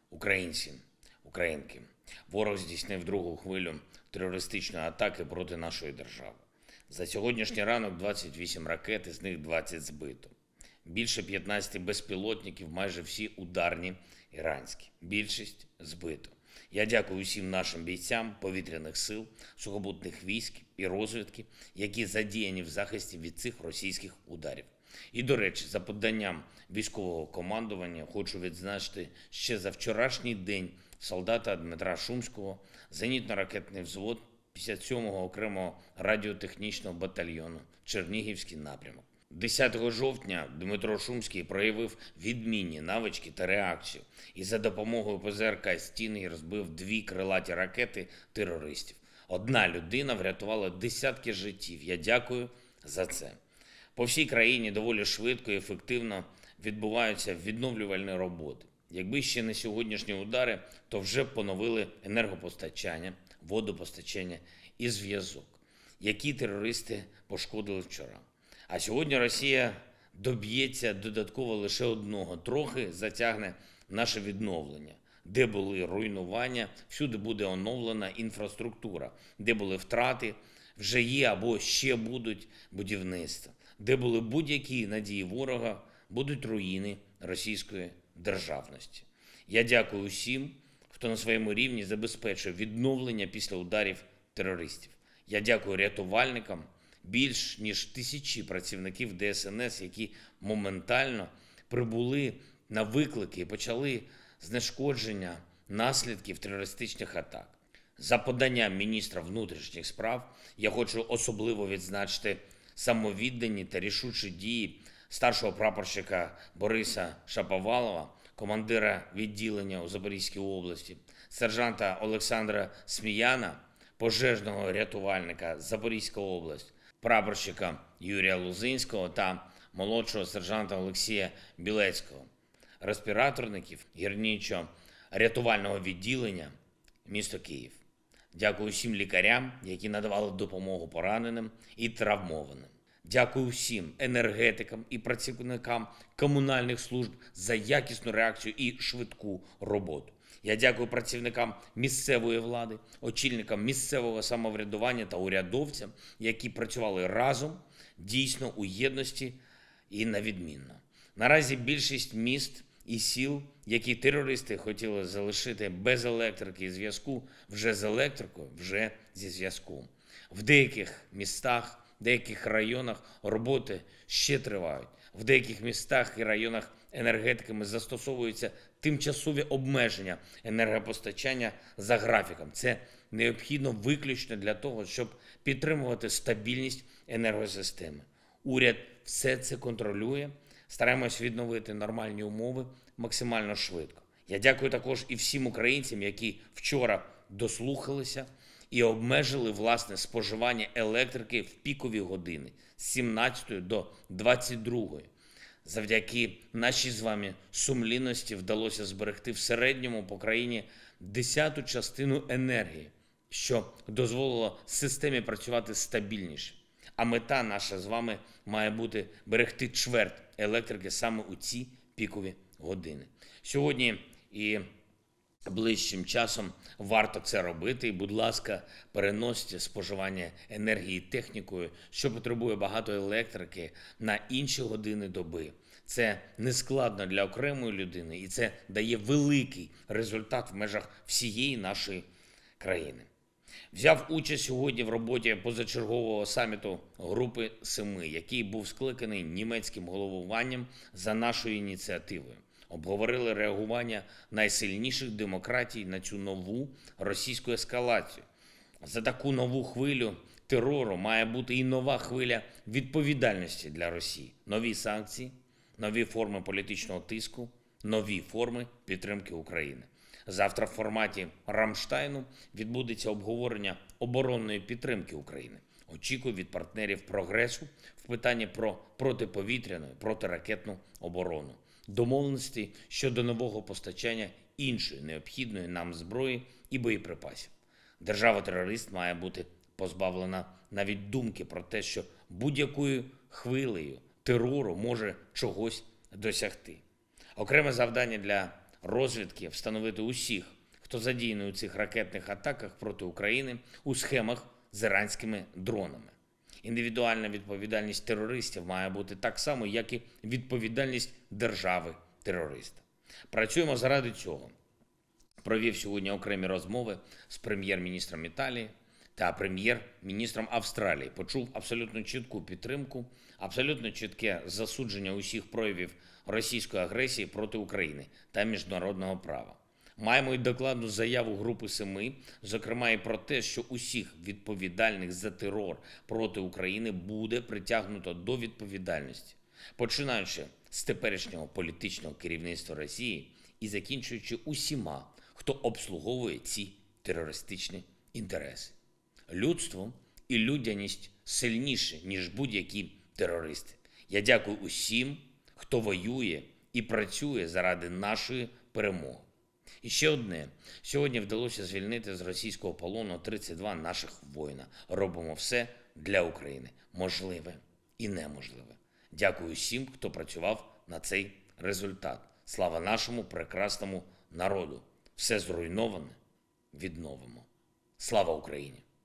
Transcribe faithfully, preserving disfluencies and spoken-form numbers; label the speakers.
Speaker 1: Українці, українки, ворог здійснив другу хвилю терористичної атаки проти нашої держави. За сьогоднішній ранок двадцять вісім ракет, із них двадцять збито. Більше п'ятнадцяти безпілотників, майже всі ударні іранські. Більшість збито. Я дякую усім нашим бійцям повітряних сил, сухопутних військ і розвідки, які задіяні в захисті від цих російських ударів. І, до речі, за поданням військового командування хочу відзначити ще за вчорашній день солдата Дмитра Шумського, зенітно-ракетний взвод п'ятдесят сьомого окремого радіотехнічного батальйону Чернігівський напрямок. десятого жовтня Дмитро Шумський проявив відмінні навички та реакцію і за допомогою ПЗРК «Стінгер» розбив дві крилаті ракети терористів. Одна людина врятувала десятки життів. Я дякую за це. По всій країні доволі швидко і ефективно відбуваються відновлювальні роботи. Якби ще не сьогоднішні удари, то вже б поновили енергопостачання, водопостачання і зв'язок, які терористи пошкодили вчора. А сьогодні Росія доб'ється додатково лише одного, трохи затягне наше відновлення. Де були руйнування, всюди буде оновлена інфраструктура, де були втрати, вже є або ще будуть будівництва. Де були будь-які надії ворога, будуть руїни російської державності. Я дякую усім, хто на своєму рівні забезпечує відновлення після ударів терористів. Я дякую рятувальникам, більш ніж тисячі працівників Де Ес Ен Ес, які моментально прибули на виклики і почали знешкодження наслідків терористичних атак. За поданням міністра внутрішніх справ я хочу особливо відзначити самовіддані та рішучі дії старшого прапорщика Бориса Шаповалова, командира відділення у Запорізькій області, сержанта Олександра Сміяна, пожежного рятувальника Запорізька область, прапорщика Юрія Лузинського та молодшого сержанта Олексія Білецького, респіраторників гірничо-рятувального відділення місто Київ. Дякую всім лікарям, які надавали допомогу пораненим і травмованим. Дякую всім енергетикам і працівникам комунальних служб за якісну реакцію і швидку роботу. Я дякую працівникам місцевої влади, очільникам місцевого самоврядування та урядовцям, які працювали разом, дійсно у єдності і навідмінно. Наразі більшість міст і сіл, які терористи хотіли залишити без електрики і зв'язку, вже з електрикою, вже зі зв'язком. В деяких містах, в деяких районах роботи ще тривають. В деяких містах і районах енергетиками застосовуються тимчасові обмеження енергопостачання за графіком. Це необхідно виключно для того, щоб підтримувати стабільність енергосистеми. Уряд все це контролює. Стараємось відновити нормальні умови максимально швидко. Я дякую також і всім українцям, які вчора дослухалися і обмежили власне споживання електрики в пікові години з сімнадцятої до двадцять другої. Завдяки нашій з вами сумлінності вдалося зберегти в середньому по країні десяту частину енергії, що дозволило системі працювати стабільніше. А мета наша з вами має бути берегти чверть електрики саме у ці пікові години. Сьогодні і ближчим часом варто це робити. І, будь ласка, переносьте споживання енергії технікою, що потребує багато електрики, на інші години доби. Це не складно для окремої людини і це дає великий результат в межах всієї нашої країни. Взяв участь сьогодні в роботі позачергового саміту Групи Семи, який був скликаний німецьким головуванням за нашою ініціативою. Обговорили реагування найсильніших демократій на цю нову російську ескалацію. За таку нову хвилю терору має бути і нова хвиля відповідальності для Росії. Нові санкції, нові форми політичного тиску, нові форми підтримки України. Завтра в форматі Рамштайну відбудеться обговорення оборонної підтримки України. Очікую від партнерів прогресу в питанні про протиповітряну, протиракетну оборону. Домовленості щодо нового постачання іншої необхідної нам зброї і боєприпасів. Держава-терорист має бути позбавлена навіть думки про те, що будь-якою хвилею терору може чогось досягти. Окреме завдання для розвідки встановити усіх, хто задіяний у цих ракетних атаках проти України у схемах з іранськими дронами. Індивідуальна відповідальність терористів має бути так само, як і відповідальність держави-терориста. Працюємо заради цього. Провів сьогодні окремі розмови з прем'єр-міністром Італії та прем'єр-міністром Австралії. Почув абсолютно чітку підтримку, абсолютно чітке засудження усіх проявів російської агресії проти України та міжнародного права. Маємо й докладну заяву Групи Семи, зокрема і про те, що усіх відповідальних за терор проти України буде притягнуто до відповідальності, починаючи з теперішнього політичного керівництва Росії і закінчуючи усіма, хто обслуговує ці терористичні інтереси. Людство і людяність сильніші, ніж будь-які терористи. Я дякую усім, хто воює і працює заради нашої перемоги. І ще одне. Сьогодні вдалося звільнити з російського полону тридцять два наших воїна. Робимо все для України. Можливе і неможливе. Дякую всім, хто працював на цей результат. Слава нашому прекрасному народу. Все зруйноване відновимо. Слава Україні!